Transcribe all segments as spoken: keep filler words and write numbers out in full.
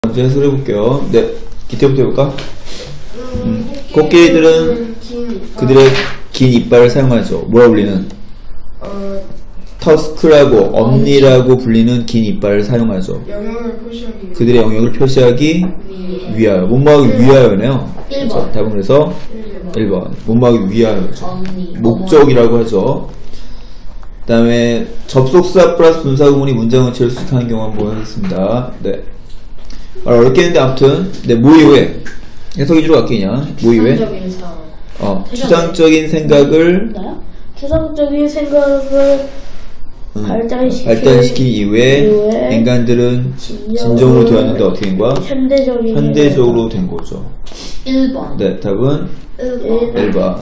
먼저 해설해 볼게요. 네, 기태부터 해볼까? 음, 코끼리들은 그들의 긴 이빨을 사용하죠. 뭐라 불리는? 어, 터스크라고, 엄니라고 불리는 긴 이빨을 사용하죠. 영역을 표시하기 위해. 그들의 영역을 표시하기 위하여. 못막하기 위하여네요. 일 번. 답은 그래서 일 번. 못막하기 위하여죠. 엄니. 목적이라고 하죠. 그 다음에 접속사 플러스 분사구문이 문장을 지을 수 있는 경우 한번 보겠습니다. 네. 말 어렵겠는데 아무튼 네, 뭐 이후에 해석이 주로 바뀌냐? 뭐 이후에? 추상적인 상황. 어, 추상적인 생각을 나요? 추상적인 생각을 음, 발달시킨, 발달시킨 이후에, 이후에 인간들은 진정으로 진정으로 되었는데 어떻게 된 거야? 현대적인 현대적으로 된 거죠. 일 번. 네, 답은 일 번. 일 번.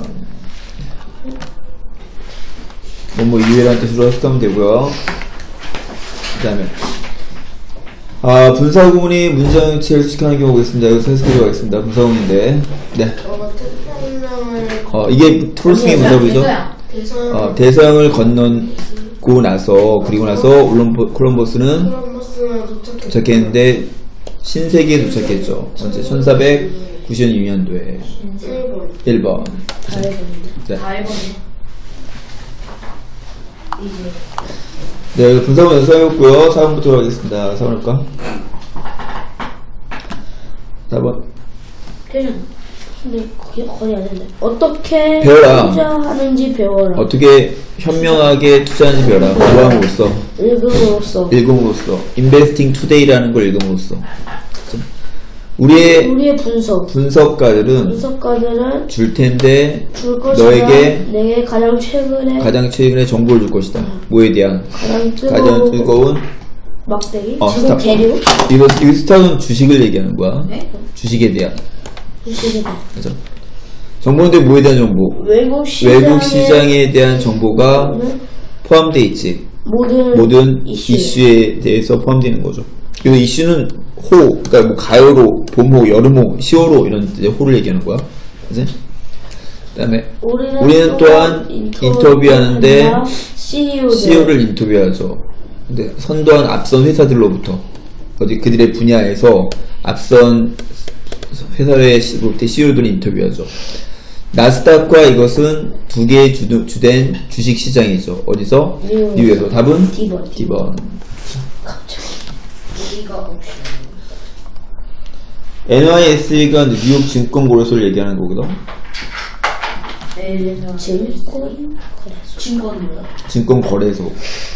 뭐뭐 이외라는 뜻으로 해석하면 되고요. 그 다음에 아, 분사구문이 문장 체열시키는 경우가 있습니다. 여기서 해석해 가겠습니다. 분사구문인데 네. 어, 태평양을 어, 이게 트롤스의 문사구이죠? 대서양 어, 대서양을 건너고 나서 그리고 나서 올럼보, 콜럼버스는 콜럼버스가 도착했 도착했는데 신세계에 도착했죠. 언제? 천사백구십이 년도에 일 번. 일 번. 다 해봤는데. 네. 다 해봤네. 이제 네, 분사구문 연습해봤고요. 사 번부터 가겠습니다. 사 번 할까? 사 번. 표현. 근데 그게 거의 안 된다. 어떻게 배워라. 투자하는지 배워라. 어떻게 현명하게 투자하는지 배워라. 뭐함으로써? 읽음으로써. 읽음으로써. Investing Today라는 걸 읽음으로써. 우리의 우리의 분석. 분석가들은 분석가들은 줄 텐데 줄 것이다. 너에게 내게 가장 최근에 가장 최근에 정보를 줄 것이다. 뭐에 대한? 가장 뜨거운, 가장 뜨거운 막대기. 어, 지금 스탑. 계류. 이거, 이거 스탑은 주식을 얘기하는 거야. 네? 주식에 대한. 주식이다. 그죠? 정보인데 뭐에 대한 정보? 외국 시장에, 외국 시장에 대한 정보가 포함되어 있지. 모든, 모든 이슈. 이슈에 대해서 포함되는 거죠. 그리고 이슈는 호, 그러니까 뭐 가요로, 봄호, 여름호, 시호로 이런 이제 호를 얘기하는 거야. 그지? 그 다음에 우리는, 우리는 또한 인터뷰하는데 씨이오들. 씨이오를 인터뷰하죠. 근데 선도한 앞선 회사들로부터 어디 그들의 분야에서 앞선 회사로부터 씨이오들을 인터뷰하죠. 나스닥과 이것은 두 개의 주, 주된 주식 시장이죠. 어디서? 뉴욕에서. 뉴욕에서. 답은? D번. D번. 갑자기. 우리가 없이. 엔와이에스가 뉴욕 증권거래소를 얘기하는 거거든. 증권 거래소. 증권이요. 증권거래소.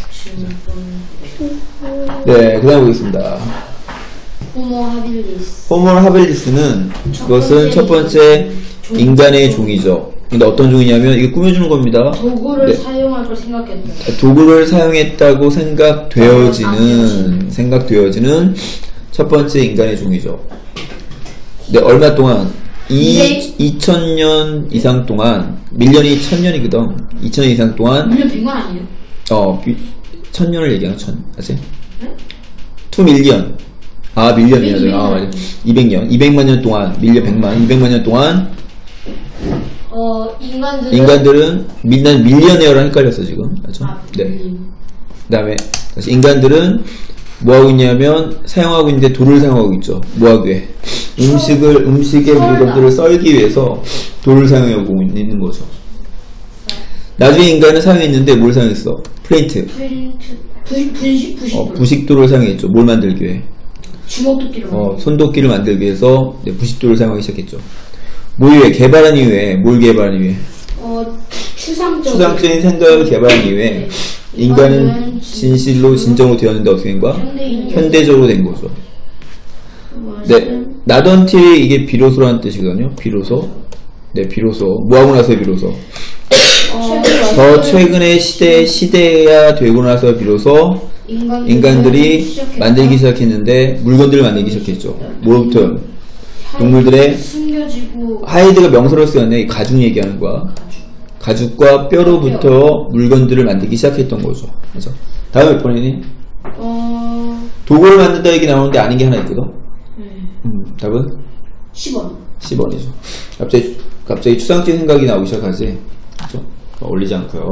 증권. 네, 그 다음 보겠습니다. 호모 하빌리스. 호모 하벨리스는 그것은 첫 번째 인간의 종이죠. 근데 어떤 종이냐면 이게 꾸며주는 겁니다. 도구를 네. 사용할 걸 생각했다. 도구를 사용했다고 생각되어지는 생각되어지는 첫 번째 인간의 종이죠. 네, 얼마 동안? 이, 이천 년 이상 동안, 밀년이 천 년이거든. 이천 년 이상 동안, 물론 백만 아니에요? 어, 천 년을 얘기하는 천, 맞지? 투 밀리언. 아, 밀리언이야. 아, 맞아. 이백 년. 이백만 년 동안, 밀리언 백만, 이백만 년 동안, 어, 인간들은. 인간들은, 밀, 난 밀리언웨어랑 헷갈렸어, 지금. 맞죠? 아, 네. 밀리언. 그 다음에, 다시 인간들은, 뭐 하고 있냐면, 사용하고 있는데 돌을 사용하고 있죠. 뭐 하기 위해? 음식을, 음식의 물건들을 썰기 위해서 돌을 사용하고 있는 거죠. 나중에 인간은 사용했는데 뭘 사용했어? 플레이트. 프린트. 부식, 부식, 부식. 어, 부식도를 사용했죠. 뭘 만들기 위해? 주먹도끼를 어, 손도끼를 만들기 위해서 네, 부식도를 사용하기 시작했죠. 뭐 이후에? 개발한 이후에, 뭘 개발한 이후에? 어, 추상적인. 추상적인 생각을 개발한 이후에, 네. 인간은 진실로 진정으로 되었는데 어떻게 된 거야? 현대인. 현대적으로 된 거죠. 네, not until 이게 비로소라는 뜻이거든요. 비로소. 네, 비로소. 뭐하고 나서 비로소. 어, 더 최근의 시대, 시대야 되고 나서 비로소 인간들이 시작했다. 만들기 시작했는데 물건들을 만들기 시작했죠. 뭐부터? 동물들의 숨겨지고. 하이드가 명사로 쓰였네. 가죽 얘기하는 거야. 가죽과 뼈로부터 물건들을 만들기 시작했던 거죠. 그래서 다음 몇 번이니? 어, 도구를 만든다 얘기 나오는데 아닌 게 하나 있거든. 네. 음, 답은? 십 원. 십 번이죠. 갑자기, 갑자기 추상적인 생각이 나오기 시작하지. 그죠? 올리지 않고요.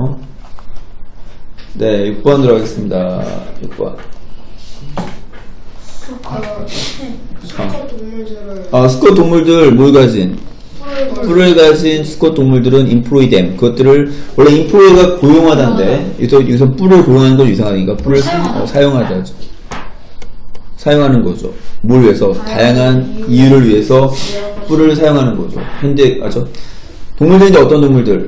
네, 육 번 들어가겠습니다. 육 번. 어, 수컷 동물들은 어, 수컷 동물들 뭘 가진? 뿔을 뿔을 가진 수컷 동물들은 employ them. 그것들을 원래 employ가 고용하다인데 여기서, 여기서 뿔을 고용하는 건 이상하니까 뿔을 사, 어, 사용하다 하죠. 사용하는 거죠. 뭘 위해서? 다양한 이유를 위해서 뿔을 사용하는 거죠. 현재 아죠. 동물들인데 어떤 동물들?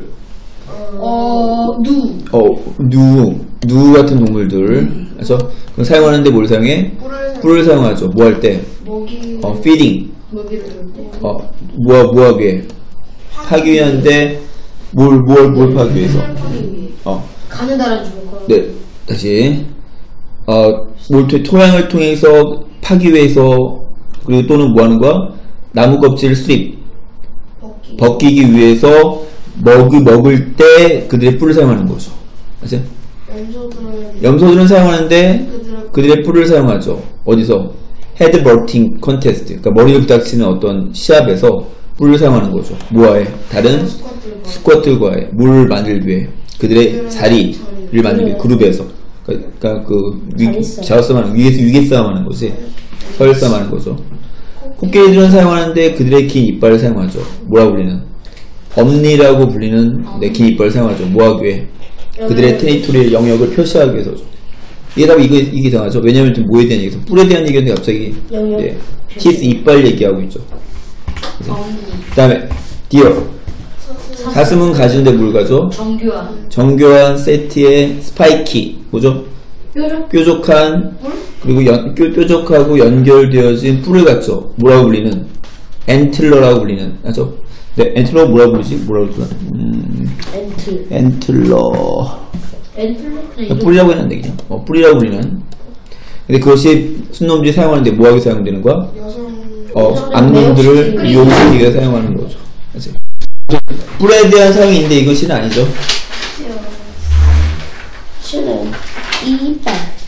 어, 누. 어, 누, 누 같은 동물들. 그래서 사용하는데 뭘 사용해? 뿔을 뿔을 사용하죠. 뭐 할 때? 먹이 어, feeding. 먹이를 줄 때. 어, 뭐, 뭐 하기 위해? 파기 위한데, 뭘, 뭘, 뭘 파기 위해서? 어, 가느다란 주는 거. 네, 다시. 어, 뭘, 토- 토양을 통해서 파기 위해서, 그리고 또는 뭐 하는 거야? 나무 껍질을 스트립, 먹기. 벗기기 위해서, 먹, 먹을 때 그들의 뿔을 사용하는 거죠. 아세요? 염소들은 염소들은 사용하는데, 그들의 그들의 뿔을 사용하죠. 어디서? 헤드 버팅 컨테스트. 그러니까 머리를 부닥치는 어떤 시합에서 뿔을 사용하는 거죠. 뭐와해? 다른 수컷들과 스쿼트과의 뭘 만들기 위해 그들의 자리를 만들기 위해 그룹에서 그러니까 그 위, 자리싸움. 자싸움하는 위에서 위계싸움 하는 거지. 서열싸움 하는 거죠. 코끼리들은 사용하는데 그들의 긴 이빨을 사용하죠. 뭐라고 불리는? 엄니라고 불리는 네, 긴 이빨을 사용하죠. 뭐하기 위해? 그들의 테리토리의 영역을 표시하기 위해서죠. 이게 다 이게 이게 정하죠. 왜냐면 지금 뭐에 대한 얘기죠? 뿔에 대한 얘기인데 갑자기 영역 네, 표시. 키스 이빨 얘기하고 있죠. 어, 그다음에 디어 사슴은 가지는데 뭘 가져? 정교한. 정교한 세트의 스파이키 뭐죠? 뾰족. 뾰족한 그리고 연, 뾰, 뾰족하고 연결되어진 뿔을 갖죠. 뭐라고 불리는? 엔틀러라고 불리는 맞죠? 네, 엔틀러 뭐라고 부르지? 뭐라고 불러? 음, 엔트. 엔틀러 엔틀로 그냥 이름. 뿔이라고 했는데 그냥 어, 뿔이라고 불리는. 근데 그것이 순놈들이 사용하는데 뭐하게 사용되는 거야? 여성 어, 여성을 악놈들을 매혹시키기 이용시키기 위해 사용하는 거죠. 그치? 뿔에 대한 사용이 있는데 이것은 아니죠. 신은 이빨.